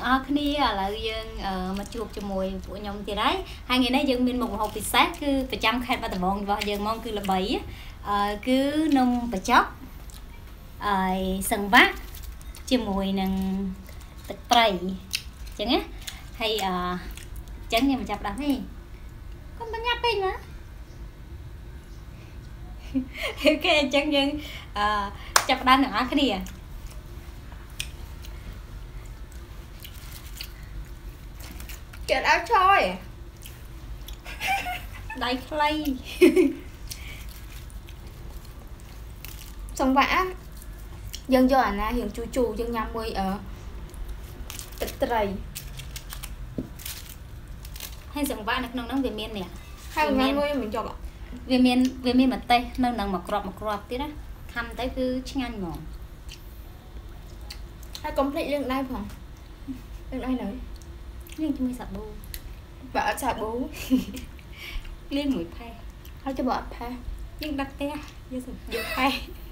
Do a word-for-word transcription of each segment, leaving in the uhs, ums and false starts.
ở kia là dương mà chụp cho mùi của nhung thì đấy hai ngày nay dương bên một hộp thịt sát cứ phải chăm khai ba tờ bông và dương mong cứ là bảy cứ nông và chóc sừng vác cho mùi nằng tật tẩy chẳng á hay chẳng như mà chập đắng đi không bắt nháp đi nữa cái chẳng dân chập đắng ở cái gì Get out thôi Đây clay Xong vã Dân cho ảnh hiện chú chú dân nhằm mùi ở Tịch trầy Hay xong vã nâng nâng về miên nè Hay là nhằm mùi mình cho ạ Về miên về miên mặt tây nâng nâng mặc rọp mặc rọp tí đó Khăm tới cứ chinh ăn ngọn Hay complete lưng đây phòng Lưng đây nữa Liên cho mùi sạc bù Bỏ sạc bú Liên mùi phê Thôi cho bỏ phê Nhưng đắt té Vô sừng vô phê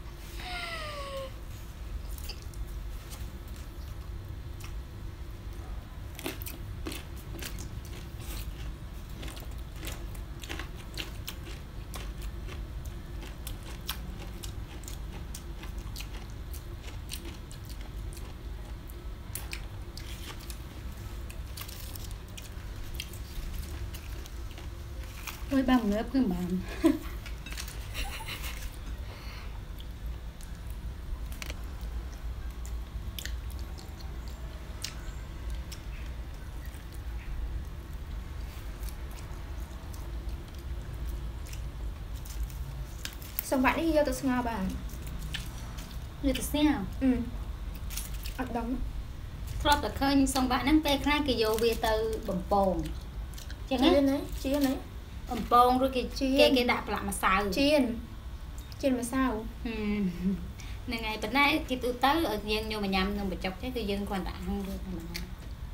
Ôi băm nữa cứ băm Xong bạn đi vô tôi ngao bạn Như tôi xem Ừ Ở đóng Rộp là khơi xong bạn nâng tê khai kì vô về từ bầm bồn Chẳng Chiên á đấy, chiên đấy Bầm bồn rồi kì cái cái đạp lại mà xào Chiên Chiên mà sao Nên ngày bữa nay thì tôi tới ở dân nhưng mà nhầm nhưng mà chọc cái dân còn đã ăn được mà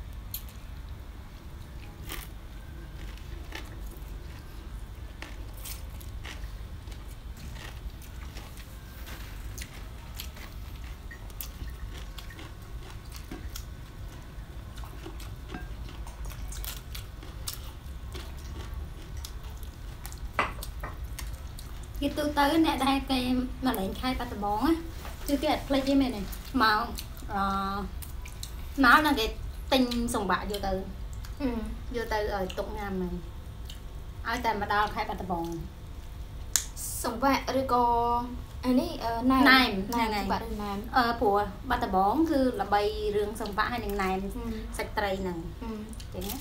khi tôi tới nè đây cái mà lại khai ba tờ bón á chưa cái play với mày này mà uh, nó là cái tinh sòng bạc vô từ ừ. vô từ ở tụng ngàm này ai tại mà đo khai ba tờ bón sòng bạc rồi có anh ấy này này này bạn được làm ờ của ba tờ bón cứ là bay rương sòng bạc hay này này sạch tray này thế nhé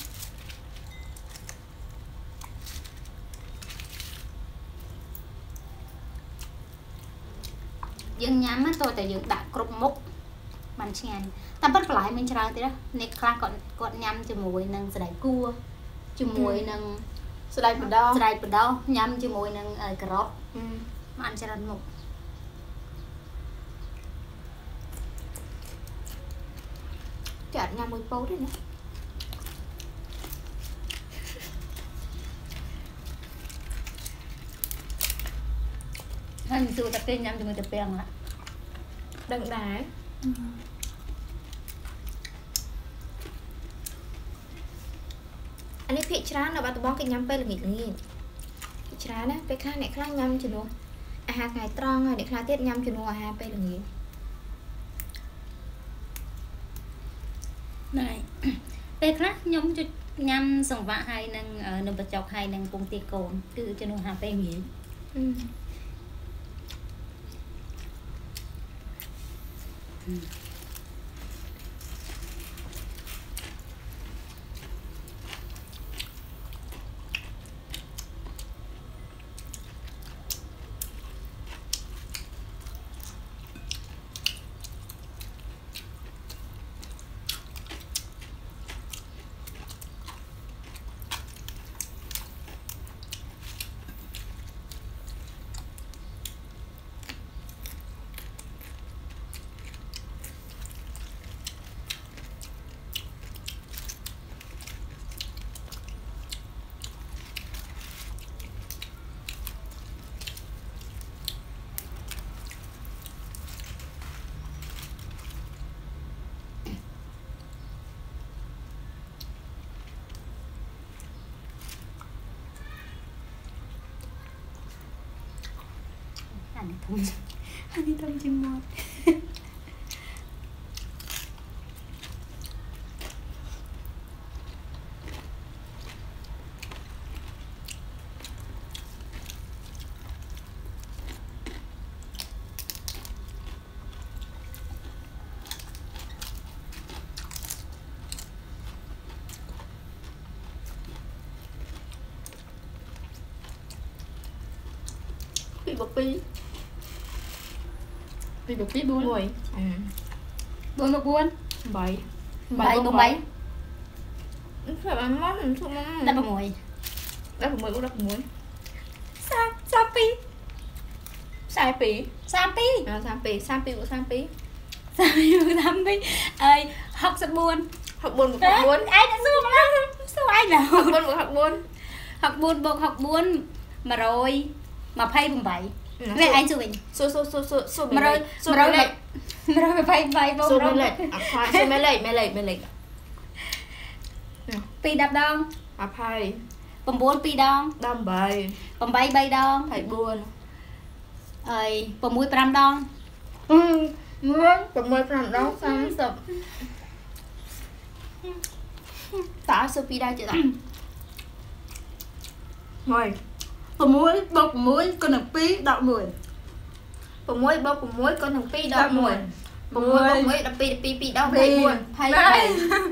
dân nhắm á tôi tại dựng đặt cục mốc bàn chèn ta bắt lại mình chơi thế đó nè khai còn còn nhắm cho mùi nâng sợi cua cho mùi nâng sợi bột đo sợi bột đo nhắm cho mùi nâng ở cà rốt mà ăn chơi một chọn nhắm mùi bố đấy nè hình sự tập tên nhắm cho mùi tập bèn lại đừng đá ừ. Anh ấy phía trán là bạn bón cái nhắm bê là nghỉ nghỉ phía trán á bê khai này khai nhắm cho nó à hạt ngày tròn rồi để khai tiết nhắm cho nó à hạt bê là nghỉ này bê khác nhóm cho nhắm sòng vạ hay nâng nâng bật chọc hay nâng cung tì cồn cứ cho nó hạt bê nghỉ ừ. Ừ. Anh đi tôm chim muôn. Pi bột pi. Pi bột pi buôn. Mùi. Ừ. Buôn bột buôn. Bảy. Bảy bột bảy. Phải là món mình thuộc món. Đắp vào mùi. Đắp vào mùi cũng đắp vào mùi. Sa sa pi. Sai pi. Sa pi. À, sa pi, sa pi của sa pi. Sa pi của sa pi. Ơi, học sa buôn. Học buôn của học buôn. Ai đã zoom lắm. Sao ai nào? Học buôn của học buôn. Học buôn bột học buôn mà rồi mà phay bùng bảy. Vậy anh chụp mình. Xô xô xô xô xô Mà rồi mà rồi lại mà rồi phay phay bông xô rồi. mê lệch. À khoai xô mê lệch mê lệch mê lệch. Pi đập đong. À phai. Bông bốn pi đong. Đâm bầy. Bông bay bay đong. Phải buôn. Ơi, bông muối pram đong. Ừ. Muốn. Bông muối pram đong xong sụp. Tả sô pi đa chưa ta? Ngồi. Bông muối bột muối con được pi đậu mùi. Bông muối bông bông muối con thằng pi đau mùi. Bông muối bông muối đập pi đập pi pi đau Pi. phải buồn. Hay Hay.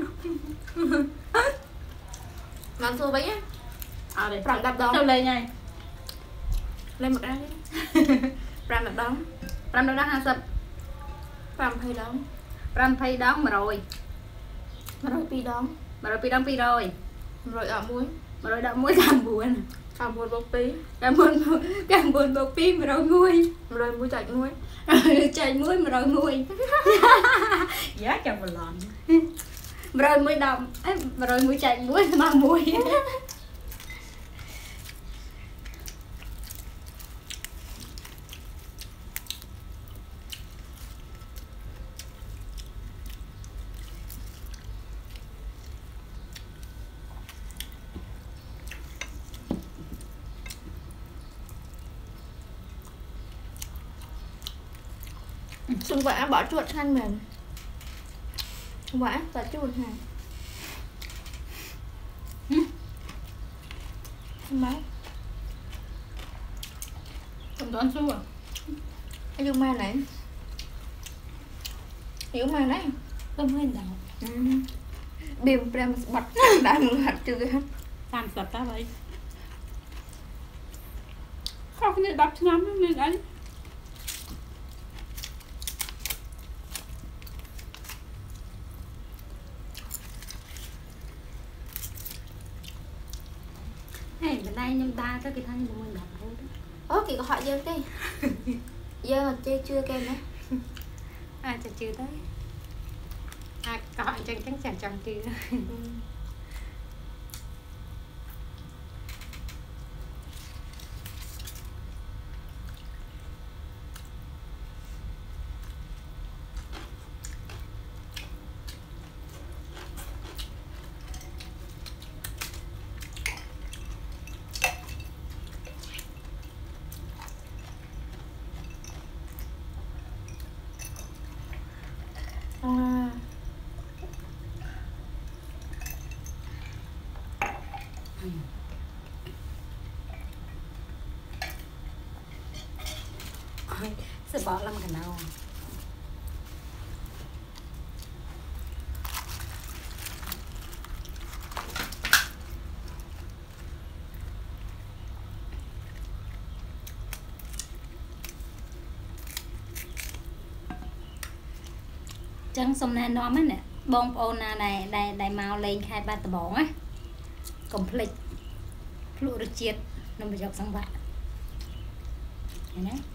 Ngon xô bấy á. À đây. Pram đập đong. Sao lên ngay. Lên một cái đi. Pram đập đong. Pram đong hai sập. Pram phay đong. Pram phay đong mà rồi. Mà rồi pi đong. Mà rồi pi đong pi rồi. Rồi ở muối. Mà rồi đậu muối càng buồn. Càng buồn bông pi. Càng buồn càng buồn bột pi mà rồi muối. Mà rồi muối chạy muối. Chạy muối mà rồi muối. Giá cho một lần. Mà rồi muối đậm, mà rồi muối chạy muối mà muối. Xung vã bỏ chuột khăn mềm. Vã và chuột hả? Không mấy. Không đoán số à? Anh dùng mai này. Hiểu mai này. Không hơi đau. Ừ. Bìm prem bật đã một hạt chưa hết. Tam sập ta vậy. Không như đập lắm nên ấy. Này bên đây nhưng ta có cái thân của mình đập thôi đó. Ơ kìa có hỏi dơ đi. Dơ mà chê chưa kem nữa. À chưa chưa tới. À có hỏi chân chắc chắn chồng chưa. Ừ. À. Sẽ bỏ lắm cả nào. Chân xong này nó mới nè bông ôn này đây đây màu lên khai ba tờ bóng á complete lụa được chiết nó bị dọc sang vặt này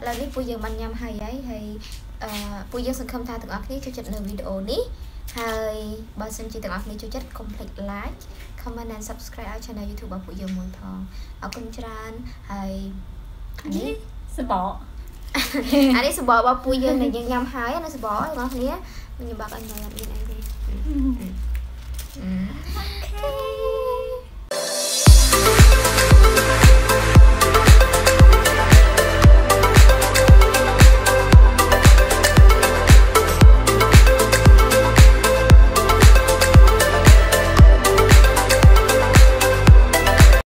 là ní bây giờ mình nhầm hay ấy hay bây giờ sân khâm tha từng ác ní cho chất nơi video ní hay bà xin chị từng ác ní cho chất complete like comment and subscribe ở channel YouTube bà bây giờ muốn thong ở kênh tràn hay anh ấy sẽ bỏ anh ấy sẽ bỏ bà bây giờ này nhầm hay nó sẽ bỏ nó ní mình bảo anh là làm gì này đi